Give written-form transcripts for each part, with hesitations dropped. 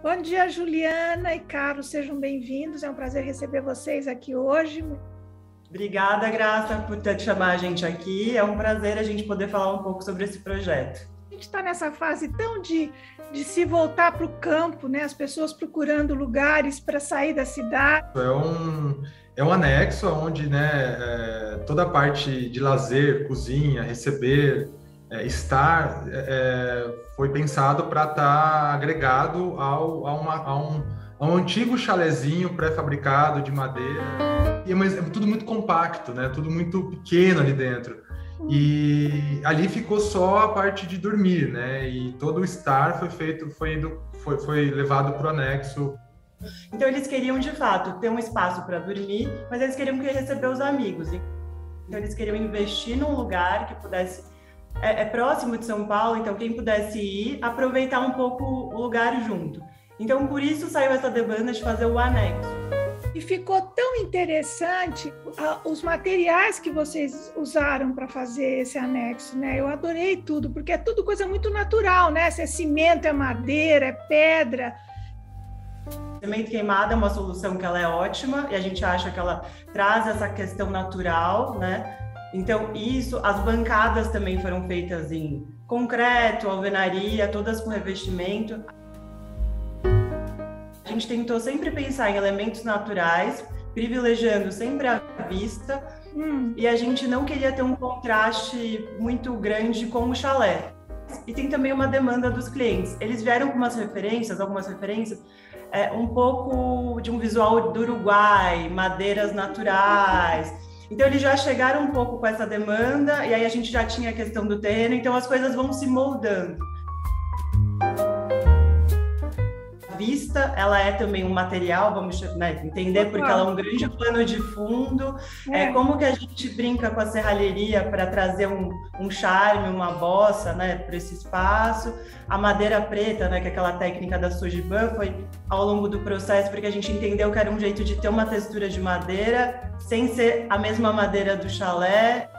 Bom dia, Juliana e Carlos, sejam bem-vindos. É um prazer receber vocês aqui hoje. Obrigada, Graça, por ter chamado a gente aqui. É um prazer a gente poder falar um pouco sobre esse projeto. A gente está nessa fase tão de se voltar para o campo, né? As pessoas procurando lugares para sair da cidade. É um anexo onde, né, toda a parte de lazer, cozinha, receber, estar, foi pensado para estar agregado a um antigo chalezinho pré-fabricado de madeira. Mas é tudo muito compacto, né? Tudo muito pequeno ali dentro. E ali ficou só a parte de dormir, né? E todo o estar foi levado para o anexo. Então eles queriam, de fato, ter um espaço para dormir, mas eles queriam receber os amigos. Então eles queriam investir num lugar que pudesse... É próximo de São Paulo, então quem pudesse ir, aproveitar um pouco o lugar junto. Então por isso saiu essa demanda de fazer o anexo. E ficou tão interessante os materiais que vocês usaram para fazer esse anexo, né? Eu adorei tudo, porque é tudo coisa muito natural, né? Se é cimento, é madeira, é pedra. Cimento queimado é uma solução que ela é ótima e a gente acha que ela traz essa questão natural, né? Então as bancadas também foram feitas em concreto, alvenaria, todas com revestimento. A gente tentou sempre pensar em elementos naturais, privilegiando sempre a vista, e a gente não queria ter um contraste muito grande com o chalé. E tem também uma demanda dos clientes. Eles vieram com algumas referências, um pouco de um visual do Uruguai, madeiras naturais. Então eles já chegaram um pouco com essa demanda, e aí a gente já tinha a questão do terreno, então as coisas vão se moldando. Vista, ela é também um material, vamos, né, entender, porque ela é um grande plano de fundo. Como que a gente brinca com a serralheria para trazer um charme, uma bossa, né, para esse espaço. A madeira preta, né, que é aquela técnica da Sojiban, foi ao longo do processo, porque a gente entendeu que era um jeito de ter uma textura de madeira, sem ser a mesma madeira do chalé.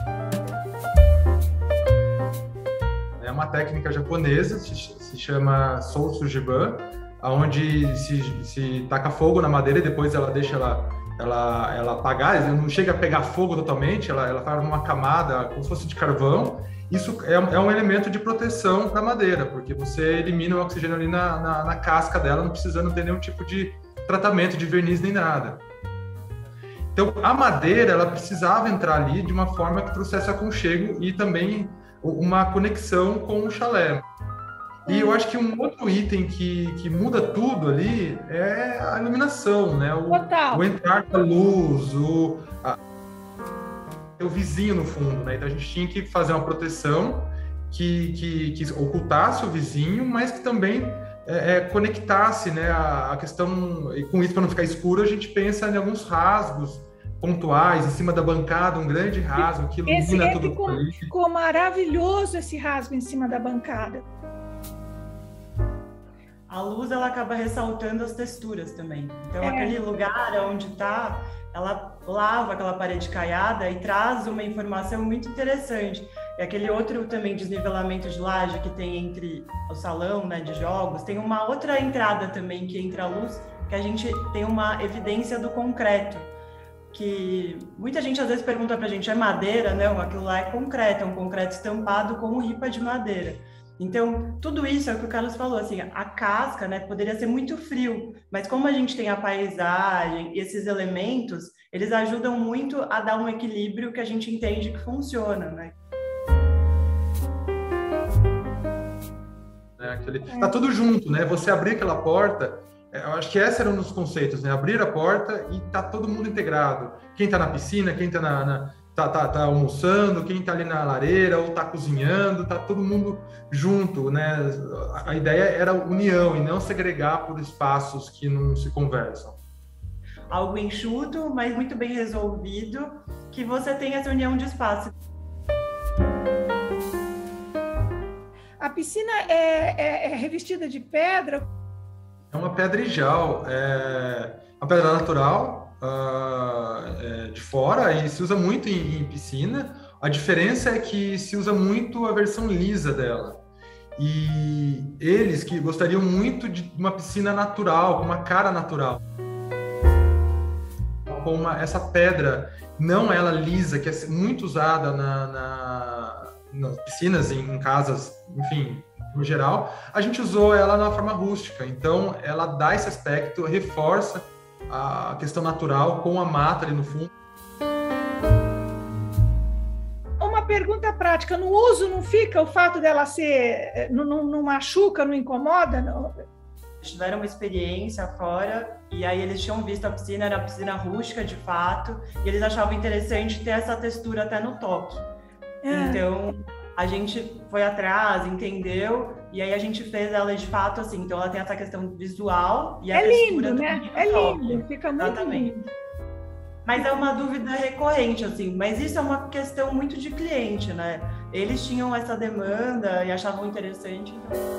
É uma técnica japonesa, se chama Sou Sojiban, onde se taca fogo na madeira e depois ela deixa ela apagar, não chega a pegar fogo totalmente, ela faz uma camada como se fosse de carvão. Isso é um elemento de proteção da madeira, porque você elimina o oxigênio ali na casca dela, não precisando ter nenhum tipo de tratamento de verniz nem nada. Então, a madeira, ela precisava entrar ali de uma forma que trouxesse aconchego e também uma conexão com o chalé. E eu acho que um outro item que muda tudo ali é a iluminação, né? O entrar da luz, o vizinho no fundo, né? Então a gente tinha que fazer uma proteção que ocultasse o vizinho, mas que também conectasse, né, a questão. E com isso, para não ficar escuro, a gente pensa em alguns rasgos pontuais, em cima da bancada, um grande rasgo que ilumina tudo ali. Ficou maravilhoso esse rasgo em cima da bancada. A luz, ela acaba ressaltando as texturas também. Então, aquele lugar onde está, ela lava aquela parede caiada e traz uma informação muito interessante. E aquele outro também desnivelamento de laje que tem entre o salão, né, de jogos, tem uma outra entrada também que entra a luz, que a gente tem uma evidência do concreto, que muita gente às vezes pergunta pra gente, é madeira? Não, aquilo lá é concreto, é um concreto estampado com ripa de madeira. Então, tudo isso é o que o Carlos falou, assim, a casca, né, poderia ser muito frio, mas como a gente tem a paisagem e esses elementos, eles ajudam muito a dar um equilíbrio que a gente entende que funciona, né? Tá tudo junto, né? Você abrir aquela porta, eu acho que esse era um dos conceitos, né? Abrir a porta e tá todo mundo integrado. Quem tá na piscina, quem tá tá almoçando, quem tá ali na lareira ou tá cozinhando, tá todo mundo junto, né? A ideia era união e não segregar por espaços que não se conversam. Algo enxuto, mas muito bem resolvido, que você tem essa união de espaço. A piscina é revestida de pedra? É uma pedrijal, uma pedra natural, de fora, e se usa muito em piscina. A diferença é que se usa muito a versão lisa dela. e eles que gostariam muito de uma piscina natural, com uma cara natural, com essa pedra, não ela lisa, que é muito usada nas piscinas, em casas, enfim, no geral, a gente usou ela na forma rústica. Então, ela dá esse aspecto, reforça a questão natural com a mata ali no fundo. Uma pergunta prática, no uso não fica o fato dela ser, não machuca, não incomoda? Não? Eles tiveram uma experiência fora e aí eles tinham visto a piscina, era a piscina rústica de fato, e eles achavam interessante ter essa textura até no toque. Então, a gente foi atrás, entendeu, e aí a gente fez ela de fato assim. Então, ela tem essa questão visual e a textura lindo, né? É lindo, fica muito exatamente. Lindo. Mas é uma dúvida recorrente, assim, mas isso é uma questão muito de cliente, né? Eles tinham essa demanda e achavam interessante.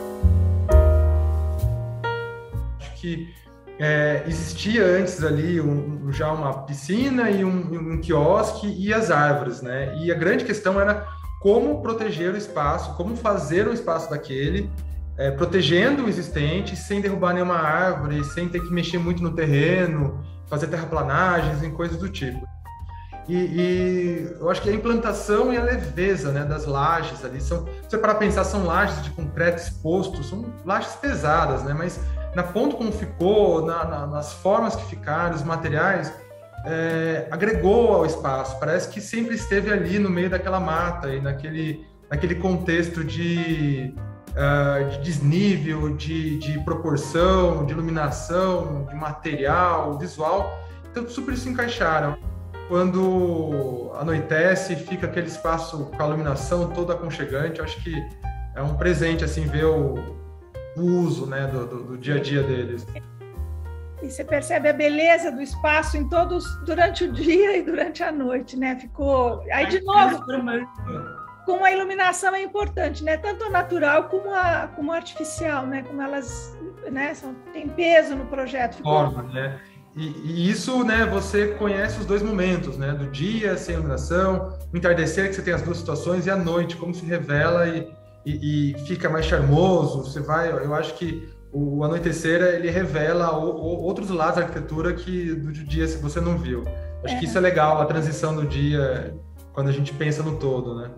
Acho que existia antes ali já uma piscina e um quiosque e as árvores, né? E a grande questão era como proteger o espaço, como fazer um espaço daquele, protegendo o existente, sem derrubar nenhuma árvore, sem ter que mexer muito no terreno, fazer terraplanagens e coisas do tipo. E eu acho que a implantação e a leveza, né, das lajes ali, se você parar para pensar, são lajes de concreto exposto, são lajes pesadas, né, mas na ponto como ficou, nas formas que ficaram, os materiais, agregou ao espaço, parece que sempre esteve ali no meio daquela mata e naquele contexto de desnível, de proporção, de iluminação, de material, visual, então super se encaixaram. Quando anoitece, fica aquele espaço com a iluminação toda aconchegante, eu acho que é um presente assim ver o uso, né, do dia a dia deles. E você percebe a beleza do espaço em todos, durante o dia e durante a noite, né? Ficou... Aí, de novo, com a iluminação é importante, né? Tanto a natural como a artificial, né? Como elas, né, têm peso no projeto. Forma, né? E isso, né, você conhece os dois momentos, né? Do dia, sem iluminação, o entardecer, que você tem as duas situações, e a noite, como se revela e fica mais charmoso. Eu acho que o anoitecer, ele revela outros lados da arquitetura que do dia você não viu. Acho que isso é legal, a transição do dia, quando a gente pensa no todo, né?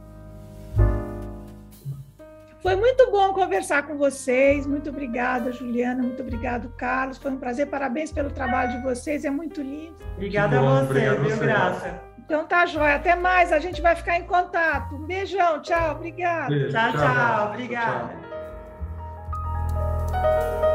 Foi muito bom conversar com vocês. Muito obrigada, Juliana. Muito obrigado, Carlos. Foi um prazer. Parabéns pelo trabalho de vocês. É muito lindo. Obrigada a você, viu, Graça? Então tá, joia. Até mais. A gente vai ficar em contato. Um beijão. Tchau. Obrigada. Tchau. Obrigada.